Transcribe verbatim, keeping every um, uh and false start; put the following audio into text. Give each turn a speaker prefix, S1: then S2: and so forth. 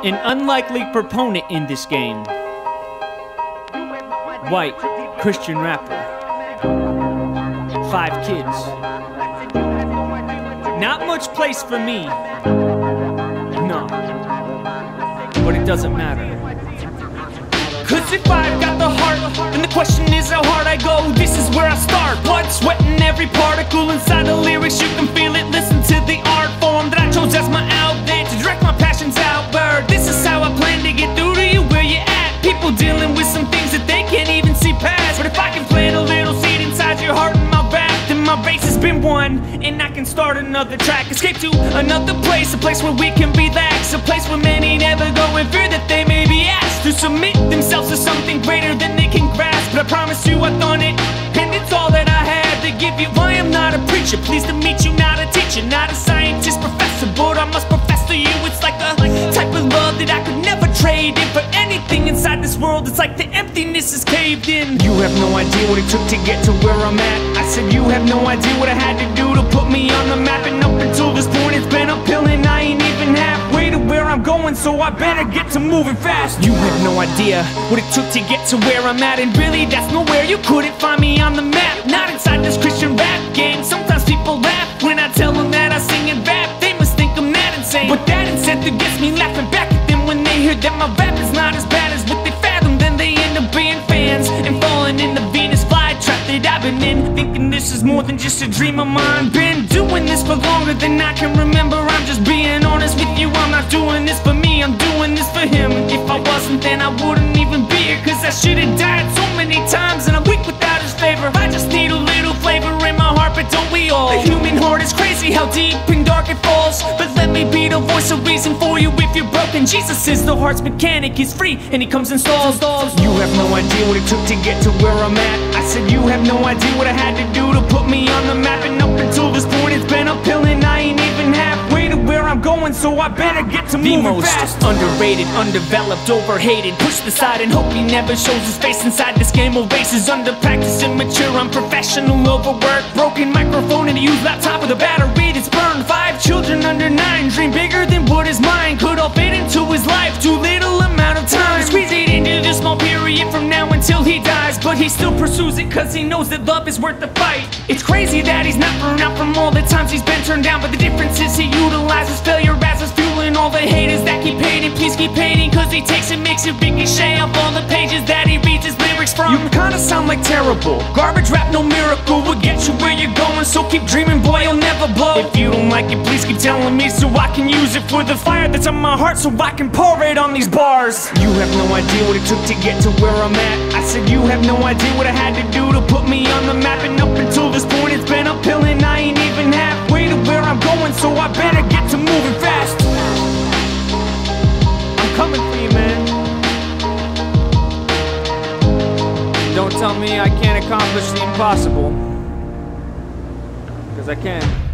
S1: An unlikely proponent in this game. White, Christian rapper. Five kids. Not much place for me. No. But it doesn't matter. Cause if I've got the heart, then the question is how hard I go. This is where I start. Blood, sweat, and every particle inside the lyrics. You can feel it, listen to the art form that I chose as my outlet to direct my passions outward. This is how I plan to get through to you where you at. People dealing with some things that they can't even see past. But if I can plant a little seed inside your heart and my rap, then my race has been won, and I can start another track. Escape to another place, a place where we can relax, a place where many never go in fear that they may be asked to submit themselves to something greater than they can grasp. But I promise you I've done it, and it's all that I have to give you. I am not a preacher, pleased to meet you, not a teacher, not a scientist, professor, but I must profess to you it's like the type of love that I could never trade in for anything inside this world. It's like the emptiness is caved in. You have no idea what it took to get to where I'm at. I said you have no idea what I had to do to put me on the map. And up until this point it's been uphill, and I ain't even halfway to where I'm going, so I better get to moving fast. You have no idea what it took to get to where I'm at, and really that's nowhere. You couldn't find me on the map, not inside this Christian rap game. Sometimes people laugh when I tell them that I sing and rap. They must think I'm that insane, but that incentive gets me laughing back at them when they hear that my rap is not as bad as what they fathom. Then they end up being fans and falling in the Venus flytrap that I've been in, thinking this is more than just a dream of mine. Been doing this for longer than I can remember. I'm just being honest with you, I'm not doing this for me, I'm doing this for him. If I wasn't, then I wouldn't even be here, cause I should've died so many times, and I'm weak without his favor. I just need a little flavor in my heart, but don't we all? The human heart is crazy how deep and dark it falls. But let me be the voice of reason for you if you're broken. Jesus is the heart's mechanic, he's free and he comes in stalls. You have no idea what it took to get to where I'm at. I said you have no idea what I had to do to put me on the map. And up until this point it's been uphill, and I ain't even halfway to where I'm going, so I better get to moving fast. Underrated, undeveloped, overhated, pushed aside and hope he never shows his face inside this game of races. Under practice, immature, unprofessional, overworked, broken microphone and a used laptop with a battery that's burned. Five children under nine, dream bigger than what is mine could all fit into his life. Too little amount of time, squeeze it into this small period from now until he dies. But he still pursues it cause he knows that love is worth the fight. It's crazy that he's not burned out from all the times he's been turned down, but the difference is he utilizes failure as his fuel, and all the haters that keep hating, please keep hating, cause he takes and makes it ricochet off all the pages that he reads his lyrics from. You kinda sound like terrible garbage rap, no miracle will get you where you're going, so keep dreaming, boy, you'll never blow. If you don't like it, please keep telling me so I can use it for the fire that's on my heart, so I can pour it on these bars. You have no idea what it took to get to where I'm at. I said you have no idea what I had to do to put me on the map. And up until this point it's been uphill, and I ain't even halfway to where I'm going, so I better get to moving fast. I'm coming for you, man. Don't tell me I can't accomplish the impossible, cause I can.